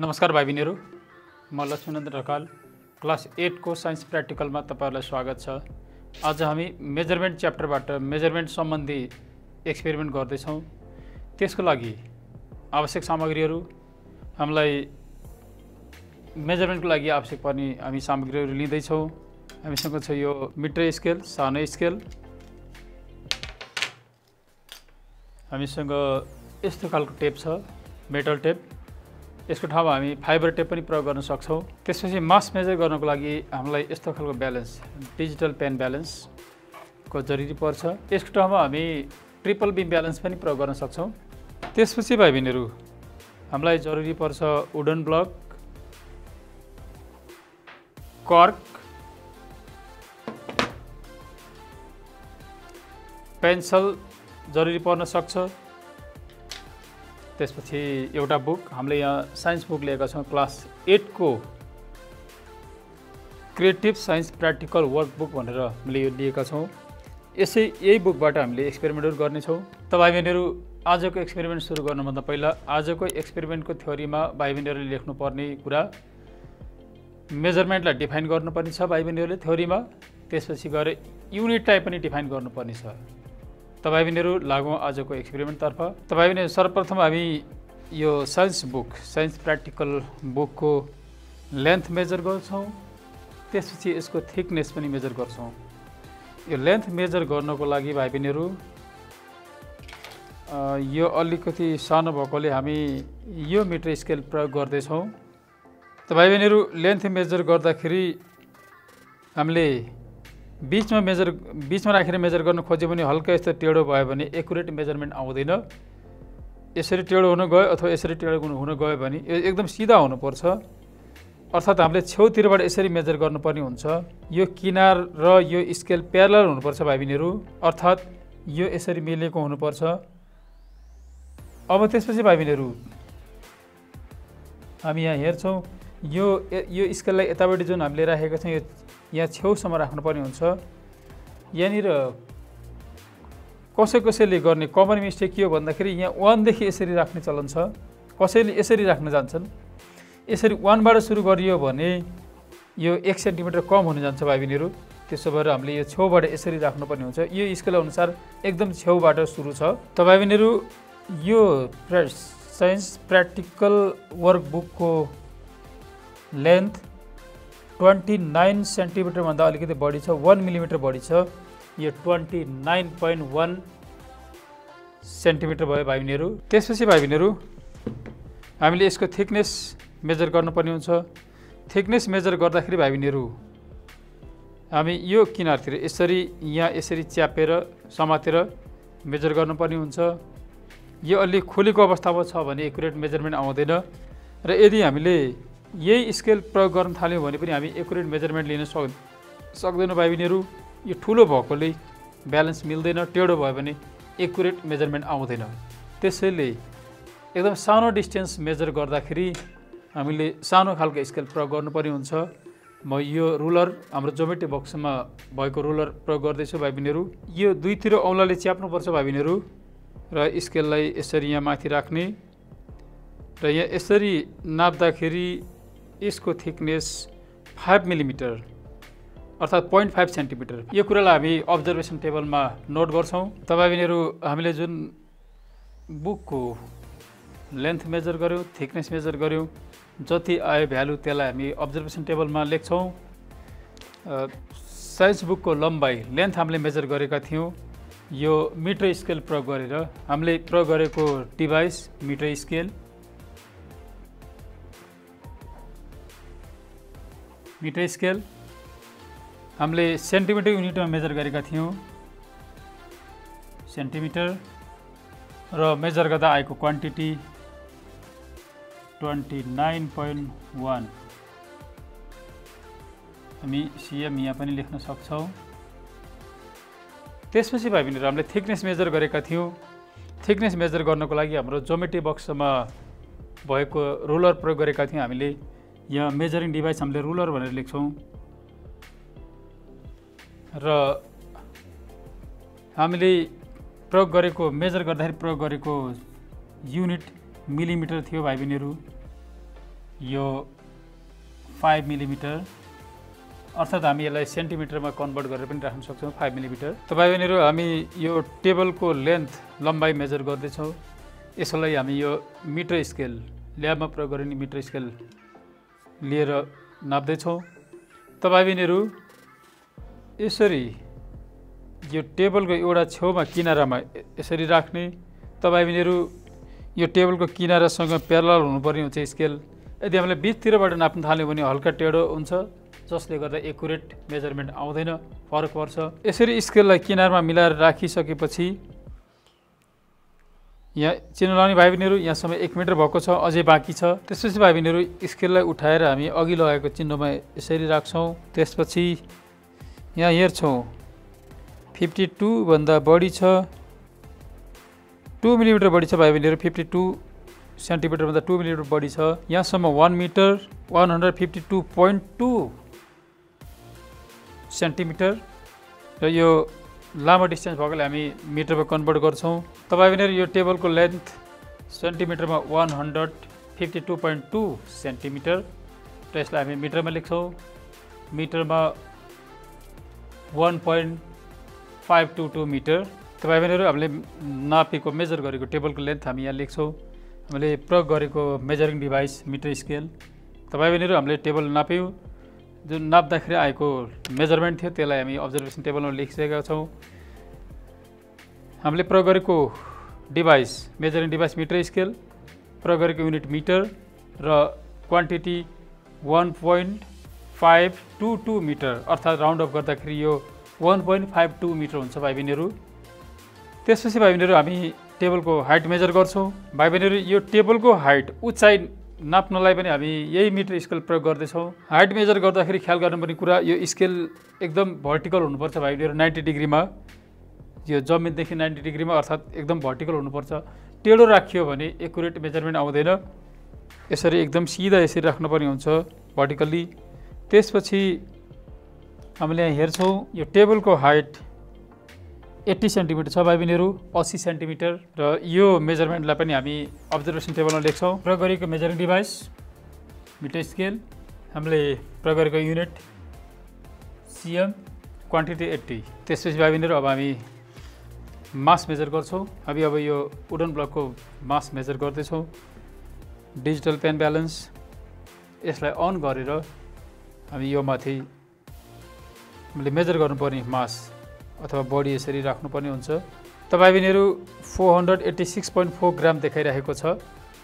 नमस्कार भाइ बहिनीहरु, म लक्ष्मीनन्दन ढकाल क्लास 8 को साइन्स प्र्याक्टिकलमा तपाईहरुलाई स्वागत छ। आज हामी मेजरमेन्ट च्याप्टरबाट मेजरमेन्ट सम्बन्धी एक्सपेरिमेन्ट गर्दै छौं। त्यसको लागि आवश्यक सामग्रीहरु हामीलाई मेजरमेन्टको लागि आवश्यक पर्ने हामी सामग्रीहरु लिँदै छौं। हामीसँग छ यो मिटर स्केल, सानो स्केल। हामीसँग यस्तो खालको टेप छ, मेटल टेप। यसको ठाउँमा हामी फाइबर टेप पनि प्रयोग गर्न सक्छौं। त्यसपछि मास मेजर गर्नको लागि हामीलाई यस्तो खालको ब्यालेन्स, डिजिटल पेन ब्यालेन्स को जरुरी पर्छ। यसको ठाउँमा हामी ट्रिपल बीम ब्यालेन्स पनि प्रयोग गर्न सक्छौं। त्यसपछि भाइ बहिनीहरु, हामीलाई जरुरी पर्छ वुडन ब्लक, कर्क, पेन्सिल जरुरी पर्न सक्छ। त्यसपछि एउटा बुक, हामीले यहाँ साइन्स बुक लिएका छौं, क्लास 8 को क्रिएटिभ साइन्स प्र्याक्टिकल वर्कबुक भनेर हामीले यो लिएका छौं। यही बुकबाट हामीले एक्सपेरिमेन्टहरु गर्ने छौं। त भाइ बहिनीहरु, आजको एक्सपेरिमेन्ट सुरु गर्नुभन्दा पहिला आजको एक्सपेरिमेन्टको थ्योरीमा भाइ बहिनीहरुले लेख्नु पर्ने कुरा मेजरमेन्टलाई डिफाइन गर्नुपर्ने छ भाइ बहिनीहरुले थ्योरीमा। त्यसपछि गएर युनिट टाइप पनि डिफाइन गर्नुपर्ने छ। त भाइ बहिनीहरु, लागौं आजको एक्सपेरिमेन्ट तर्फ। त भाइ बहिनीहरु, सर्वप्रथम हामी यो साइन्स बुक, साइन्स प्र्याक्टिकल बुकको लेन्थ मेजर गर्छौं। त्यसपछि यसको थिकनेस पनि मेजर गर्छौं। यो लेन्थ मेजर गर्नको लागि भाइ बहिनीहरु यो अलिकति सानो भएकोले हामी यो मिटर स्केल प्रयोग गर्दै छौं। त भाइ बहिनीहरु, लेन्थ मेजर गर्दाखेरि हामीले बीचमा राखेर मेजर गर्न खोज्यो भने हल्का यस्तो टेढो भयो भने एक्युरेट मेजरमेन्ट आउँदैन। यसरी टेढो हुन गयो अथवा यसरी टेढो हुन गयो भने यो एकदम सिधा हुनुपर्छ। अर्थात् हामीले छेउतिरबाट यसरी मेजर गर्नुपर्ने हुन्छ। यो किनार र यो स्केल प्यारलल हुनुपर्छ भाइ बहिनीहरु, अर्थात् यो यसरी मिलेको हुनुपर्छ। अब त्यसपछि भाइ बहिनीहरु, हामी यहाँ हेर्छौं, यो स्केललाई यतापटि जुन हामीले राखेका छौं, यो यहाँ छेउसम्म राख्नुपर्ने हुन्छ। यहाँनिर कसैले गर्ने कमन मिस्टेक के हो भन्दाखेरि यहाँ 1 देखि यसरी राख्ने चलन छ। कसैले यसरी राख्न जान्छन्। यसरी 1 बाट सुरु गरियो भने यो 1 सेन्टिमिटर कम हुन जान्छ भाइ बहिनीहरु। त्यसो भएर हामीले यो छेउबाट यसरी राख्नुपर्ने हुन्छ। यो स्केल अनुसार एकदम छेउबाट सुरु छ। त भाइ बहिनीहरु, यो साइन्स प्र्याक्टिकल वर्कबुकको लेन्थ 29 सेन्टिमिटर भन्दा अलिकति बढी छ, 1 मिलिमिटर बढी छ। यो 29.1 सेन्टिमिटर भयो भाइ बहिनीहरु। त्यसपछि भाइ बहिनीहरु, हामीले यसको थिकनेस मेजर गर्नुपर्ने हुन्छ। थिकनेस मेजर गर्दाखेरि भाइ बहिनीहरु, हामी यो किनारतिर यसरी यहाँ यसरी च्यापेर समातेर मेजर गर्नुपर्ने हुन्छ। यो अलि खुलेको अवस्थामा छ भने एक्युरेट मेजरमेन्ट आउँदैन। र यदि हामीले यही स्केल प्रयोग गर्न थाल्यौं भने पनि हामी एक्युरेट मेजरमेन्ट लिन सक्दैनौं भाइ बहिनीहरु। यो ठूलो भएकोले ब्यालेन्स मिल्दैन, टेढो भयो भने एक्युरेट मेजरमेन्ट आउँदैन। त्यसैले एकदम सानो डिस्टेन्स मेजर गर्दाखेरि हामीले सानो खालको स्केल प्रयोग गर्नुपर्ने हुन्छ। म यो रुलर, हाम्रो ज्योमेट्री बक्समा भएको रुलर प्रयोग गर्दैछु भाइ बहिनीहरु। यो दुईतिर औंलाले च्याप्नुपर्छ भाइ बहिनीहरु र स्केललाई यसरी यहाँ माथि राख्ने र यहाँ यसरी नाप्दाखेरि यसको थिकनेस 5 मिलिमिटर अर्थात् 0.5 सेन्टिमिटर। यो कुरालाई हामी अब्जर्भेसन टेबलमा नोट गर्छौं। त भाइ बहिनीहरु, हामीले जुन बुकको लेन्थ मेजर गर्यौं, थिकनेस मेजर गर्यौं, जति आयो भ्यालु त्यसलाई हामी अब्जर्भेसन टेबलमा लेख्छौं। साइन्स बुकको लम्बाई, लेन्थ हामीले मेजर गरेका थियौं यो मिटर स्केल प्रयोग गरेर। हामीले प्रयोग गरेको device metre scale. Metre scale हामीले सेन्टिमिटर युनिटमा मेजर गरेका थियौं, सेन्टिमिटर। र मेजर गर्दा आएको क्वान्टिटी 29.1। हामी सिएम यहाँ पनि लेख्न सक्छौं। त्यसपछि भाइ बहिनीहरु, हामीले थिकनेस मेजर गरेका थियौं। थिकनेस मेजर गर्नको लागि हाम्रो ज्योमेट्री बक्समा भएको रुलर प्रयोग गरेका थियौं। हामीले यहाँ मेजरिङ डिभाइस हामीले रुलर भनेर लेख्छौं र हामीले प्रयोग गरेको मेजर गर्दाखेरि प्रयोग गरेको युनिट मिलिमिटर थियो भाइ बहिनीहरु। यो 5 मिलिमिटर अर्थात् हामी यसलाई सेन्टिमिटरमा कन्भर्ट गरेर पनि राख्न सक्छौँ 5 मिलिमिटर। तपाईँ बहिनीहरू हामी यो टेबलको लेन्थ लम्बाइ मेजर गर्दैछौँ। यसलाई हामी यो मिटर स्केल ल्याबमा प्रयोग गरिने मिटर स्केल लिएर नाप्दैछौँ। तपाईँ बहिनीहरू यसरी यो टेबलको एउटा छेउमा किनारामा यसरी राख्ने। तपाईँ बहिनीहरू यो टेबलको किनारासँग प्यारलल हुनुपर्ने हुन्छ स्केल। यदि हामीले बिचतिरबाट नाप्न थाल्यौँ भने हल्का टेढो हुन्छ, जसले गर्दा एकुरेट मेजरमेन्ट आउँदैन, फरक पर्छ। यसरी स्केललाई किनारमा मिलाएर राखिसकेपछि यहाँ चिन्ह लगाउने भाइ बहिनीहरू यहाँसम्म 1 मिटर भएको छ, अझै बाँकी छ। त्यसपछि भाइ बहिनीहरू स्केललाई उठाएर हामी अघि लगाएको चिन्हमा यसरी राख्छौँ। त्यसपछि यहाँ हेर्छौँ 52 भन्दा बढी छ, 2 मिलिमिटर बढी छ भाइ बहिनीहरू, 52 सेन्टिमिटर भन्दा 2 मिलिमिटर बढी छ। यहाँसम्म 1 मिटर 152.2 सेन्टिमिटर र यो लामो डिस्टेन्स भएकोले हामी मिटरमा कन्भर्ट गर्छौँ। तपाईँ बहिनीहरू यो टेबलको लेन्थ सेन्टिमिटरमा 152.2 सेन्टिमिटर र यसलाई हामी मिटरमा लेख्छौँ। मिटरमा 1.522 मिटर। तपाईँ बहिनीहरू हामीले नापेको मेजर गरेको टेबलको लेन्थ हामी यहाँ लेख्छौँ। हामीले प्रयोग गरेको मेजरिङ डिभाइस मिटर स्केल। तपाईँ बहिनीहरू हामीले टेबल नाप्यौँ, जुन नाप्दाखेरि आएको मेजरमेन्ट थियो त्यसलाई हामी अब्जर्भेसन टेबलमा लेखिसकेका छौँ। हामीले प्रयोग गरेको device measuring device metre scale, प्रयोग गरेको युनिट मिटर र क्वान्टिटी 1.522 मिटर अर्थात् राउन्ड अफ गर्दाखेरि यो 1.52 मिटर हुन्छ भाइ बहिनीहरू। त्यसपछि भाइ बहिनीहरू हामी टेबलको हाइट मेजर गर्छौँ। भाइ बहिनीहरू यो टेबलको हाइट उचाइ नाप्नलाई पनि हामी यही मिटर स्केल प्रयोग गर्दैछौँ। हाइट मेजर गर्दाखेरि ख्याल गर्नुपर्ने कुरा यो स्केल एकदम भर्टिकल हुनुपर्छ भाइ बहिनीहरू, 90 डिग्रीमा, यो जमिनदेखि 90 डिग्रीमा अर्थात् एकदम भर्टिकल हुनुपर्छ। टेढो राखियो भने एकुरेट मेजरमेन्ट आउँदैन। यसरी एकदम सिधा यसरी राख्नुपर्ने हुन्छ भर्टिकल्ली। त्यसपछि हामीले यहाँ हेर्छौँ यो टेबलको हाइट 80 सेन्टिमिटर छ भाइ बहिनीहरू, 80 सेन्टिमिटर र यो मेजरमेन्टलाई पनि हामी अब्जर्भेसन टेबलमा लेख्छौँ। प्रयोग गरेको मेजरिङ डिभाइस मिटर स्केल, हामीले प्रयोग गरेको युनिट सिएम, क्वान्टिटी 80। त्यसपछि भाइ बहिनीहरू अब हामी मास मेजर गर्छौँ। अब यो वुडन ब्लकको मास मेजर गर्दैछौँ। डिजिटल पेन ब्यालेन्स, यसलाई अन गरेर हामी यो माथि हामीले मेजर गर्नुपर्ने मास अथवा बडी यसरी राख्नुपर्ने हुन्छ। तपाईँ बहिनीहरू 486.4 ग्राम देखाइरहेको छ,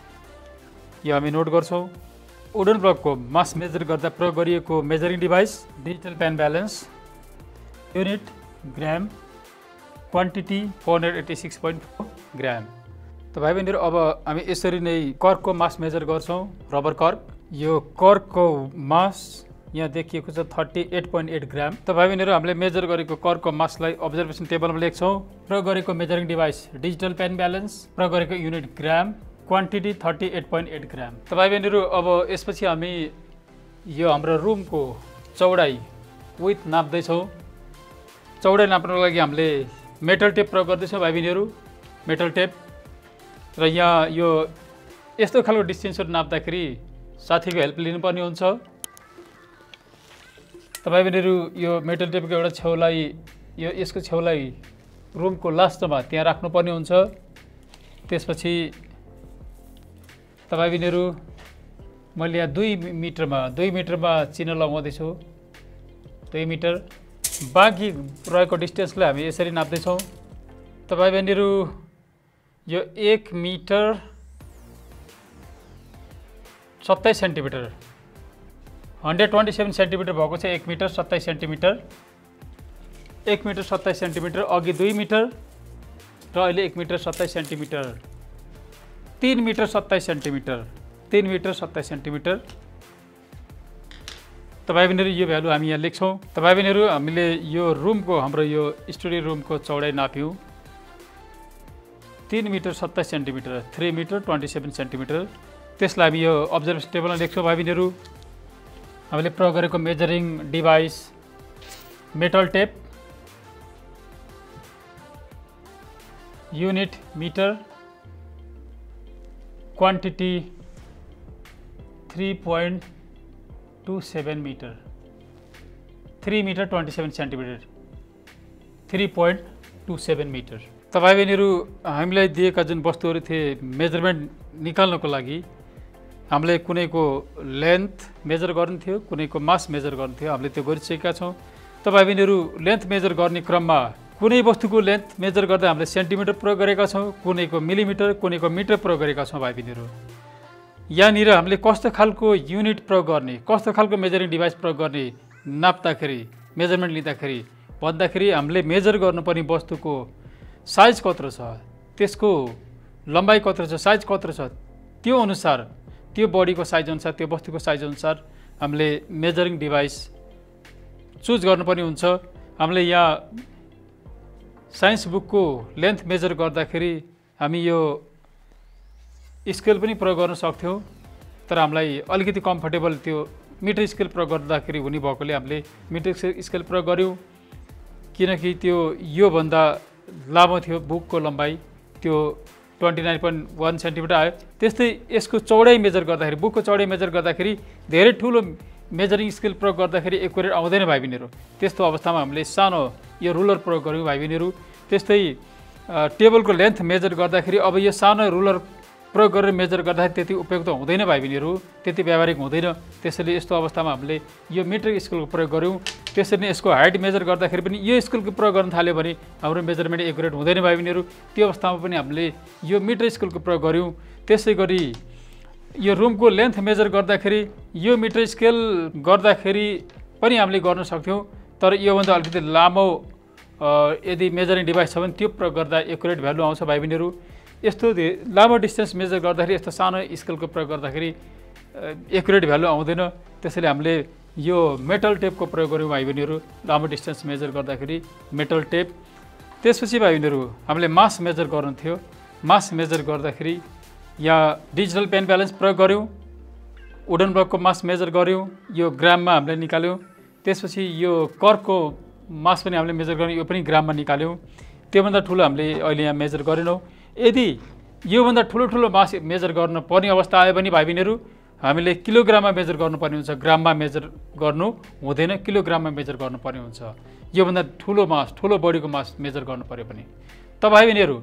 यो हामी नोट गर्छौँ। वुडन ब्लकको मास मेजर गर्दा प्रयोग गरिएको measuring device digital pen balance, unit gram, quantity 486.4 gram. त भाइ बहिनीहरू अब हामी यसरी नै कर्कको मास मेजर गर्छौँ। रबर कर्क, यो कर्कको मास यहाँ देखिएको छ 38.8 ग्राम। त भाइ बहिनीहरू हामीले मेजर गरेको कर्कको मासलाई अब्जर्भेसन टेबलमा लेख्छौँ। प्रयोग गरेको measuring device digital pen balance, प्रयोग गरेको युनिट ग्राम, क्वान्टिटी 38.8 ग्राम। त भाइ बहिनीहरू अब यसपछि हामी यो हाम्रो रुमको चौडाइ विथ नाप्दैछौँ। चौडाइ नाप्नको लागि हामीले मेटल टेप प्रयोग गर्दैछौँ भाइ बहिनीहरू, मेटल टेप। र यहाँ यो यस्तो खालको डिस्टेन्सहरू नाप्दाखेरि साथीको हेल्प लिनुपर्ने हुन्छ। तपाईँ बहिनीहरू यो मेटल टेपको एउटा छेउलाई यसको छेउलाई रुमको लास्टमा त्यहाँ राख्नुपर्ने हुन्छ। त्यसपछि तपाईँ बहिनीहरू मैले यहाँ 2 मिटरमा चिन्ह लगाउँदैछु, 2 मिटर। बाँकी रहेको डिस्टेन्सलाई हामी यसरी नाप्दैछौँ। तपाईँ बहिनीहरू यो 1 मिटर 27 सेन्टिमिटर, 127 सेन्टिमिटर भएको छ 1 मिटर 27 सेन्टिमिटर। 1 मिटर 27 सेन्टिमिटर, अघि 2 मिटर र अहिले 1 metre 27 centimetre, 3 metre 27 centimetre, 3 metre 27 centimetre. तपाईँ बहिनीहरू यो भ्यालु हामी यहाँ लेख्छौँ। तपाईँ बहिनीहरू हामीले यो रुमको हाम्रो यो स्टडी रुमको चौडाइ नाप्यौँ 3 मिटर 27 सेन्टिमिटर, 3 मिटर 27 सेन्टिमिटर। त्यसलाई हामी यो अब्जर्भेसन टेबलमा लेख्छौँ। भाइ बहिनीहरू हामीले प्रयोग गरेको measuring device metal tape, unit metre, quantity 3.27 metre, 3 metre 27 centimetre, 3.27 metre. तपाईँ बहिनीहरू हामीलाई दिएका जुन वस्तुहरू थिए मेजरमेन्ट निकाल्नको लागि हामीले कुनैको लेन्थ मेजर गर्नु थियो, कुनैको मास मेजर गर्नु थियो, हामीले त्यो गरिसकेका छौँ। तपाईँ बहिनीहरू लेन्थ मेजर गर्ने क्रममा कुनै वस्तुको लेन्थ मेजर गर्दा हामीले सेन्टिमिटर प्रयोग गरेका छौँ, कुनैको मिलिमिटर, कुनैको मिटर प्रयोग गरेका छौँ। भाइ बहिनीहरू यहाँनिर हामीले कस्तो खालको युनिट प्रयोग गर्ने, कस्तो खालको मेजरिङ डिभाइस प्रयोग गर्ने नाप्दाखेरि, मेजरमेन्ट लिँदाखेरि भन्दाखेरि हामीले मेजर गर्नुपर्ने वस्तुको साइज कत्रो छ, त्यसको लम्बाइ कत्रो छ, साइज कत्रो छ, त्यो अनुसार, त्यो बडीको साइज अनुसार, त्यो वस्तुको साइज अनुसार हामीले मेजरिङ डिभाइस चुज गर्नुपर्ने हुन्छ। हामीले यहाँ साइन्स बुकको लेन्थ मेजर गर्दाखेरि हामी यो स्केल पनि प्रयोग गर्न सक्थ्यौँ, तर हामीलाई अलिकति कम्फर्टेबल त्यो मिटर स्केल प्रयोग गर्दाखेरि हुने भएकोले हामीले मिटर स्केल प्रयोग गऱ्यौँ, किनकि त्यो योभन्दा लामो थियो बुकको लम्बाइ, त्यो 29.1 सेन्टिमिटर आयो। त्यस्तै यसको चौडाइ मेजर गर्दाखेरि, बुकको चौडाइ मेजर गर्दाखेरि धेरै ठुलो मेजरिङ स्केल प्रयोग गर्दाखेरि एकुरेट आउँदैन भाइ बहिनीहरू। त्यस्तो अवस्थामा हामीले सानो यो रुलर प्रयोग गऱ्यौँ भाइ बहिनीहरू। त्यस्तै टेबलको लेन्थ मेजर गर्दाखेरि अब यो सानो रुलर प्रयोग गरेर मेजर गर्दाखेरि त्यति उपयुक्त हुँदैन भाइ बहिनीहरू, त्यति व्यावहारिक हुँदैन। त्यसैले यस्तो अवस्थामा हामीले यो मिटर स्केलको प्रयोग गऱ्यौँ। त्यसरी नै यसको हाइट मेजर गर्दाखेरि पनि यो स्केलको प्रयोग गर्न थाल्यो भने हाम्रो मेजरमेन्ट एकुरेट हुँदैन भाइ बहिनीहरू। त्यो अवस्थामा पनि हामीले यो मिटर स्केलको प्रयोग गऱ्यौँ। त्यसै गरी यो रुमको लेन्थ मेजर गर्दाखेरि यो मिटर स्केल गर्दाखेरि पनि हामीले गर्न सक्थ्यौँ, तर योभन्दा अलिकति लामो यदि मेजरिङ डिभाइस छ भने त्यो प्रयोग गर्दा एकुरेट भ्यालु आउँछ भाइ बहिनीहरू। यस्तो लामो डिस्टेन्स मेजर गर्दाखेरि, यस्तो सानो स्केलको प्रयोग गर्दाखेरि एकुरेट भ्यालु आउँदैन। त्यसैले हामीले यो मेटल टेपको प्रयोग गऱ्यौँ भाइ बहिनीहरू लामो डिस्टेन्स मेजर गर्दाखेरि, मेटल टेप। त्यसपछि भाइ बहिनीहरू हामीले मास मेजर गर्नु थियो। मास मेजर गर्दाखेरि यहाँ डिजिटल पेन ब्यालेन्स प्रयोग गऱ्यौँ, वुडन ब्लकको मास मेजर गऱ्यौँ, यो ग्राममा हामीले निकाल्यौँ। त्यसपछि यो कर्कको मास पनि हामीले मेजर गऱ्यौँ, यो पनि ग्राममा निकाल्यौँ। त्योभन्दा ठुलो हामीले अहिले यहाँ मेजर गरेनौँ। यदि योभन्दा ठुलो मास मेजर गर्न पर्ने अवस्था आयो भने भाइ बहिनीहरू हामीले किलोग्राममा मेजर गर्नुपर्ने हुन्छ, ग्राममा मेजर गर्नु हुँदैन, किलोग्राममा मेजर गर्नुपर्ने हुन्छ। योभन्दा ठुलो मास, ठुलो बडीको मास मेजर गर्नु पर्यो भने। त भाइ बहिनीहरू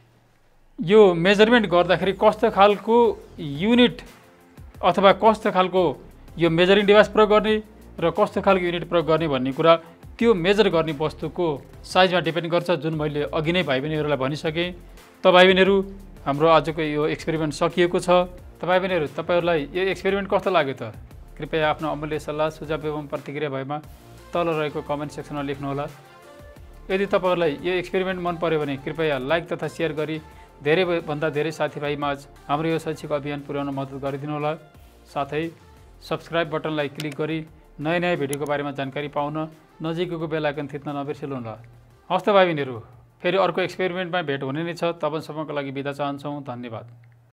यो मेजरमेन्ट गर्दाखेरि कस्तो खालको युनिट अथवा कस्तो खालको यो मेजरिङ डिभाइस प्रयोग गर्ने र कस्तो खालको युनिट प्रयोग गर्ने भन्ने कुरा त्यो मेजर गर्ने वस्तुको साइजमा डिपेन्ड गर्छ, जुन मैले अघि नै भाइ बहिनीहरूलाई भनिसकेँ। त भाइ बहिनीहरू हाम्रो आजको यो एक्सपेरिमेन्ट सकिएको छ। त भाइ बहिनीहरू तपाईँहरूलाई यो एक्सपेरिमेन्ट कस्तो लाग्यो त? कृपया आफ्नो अमूल्य सल्लाह सुझाव एवं प्रतिक्रिया भएमा तल रहेको कमेन्ट सेक्सनमा लेख्नुहोला। यदि तपाईँहरूलाई यो एक्सपेरिमेन्ट मन पर्यो भने कृपया लाइक तथा सेयर गरी धेरैभन्दा धेरै साथीभाइमाझ हाम्रो यो शैक्षिक अभियान पुर्याउन मद्दत गरिदिनु होला। साथै सब्सक्राइब बटनलाई क्लिक गरी नयाँ भिडियोको बारेमा जानकारी पाउन नजिकैको बेल आइकन थिच्न नबिर्सनुहोला। हस्त भाइ बहिनीहरू, फेरि अर्को एक्सपेरिमेन्टमा भेट हुने नै छ। तबसम्मको लागि बिदा चाहन्छौँ। धन्यवाद।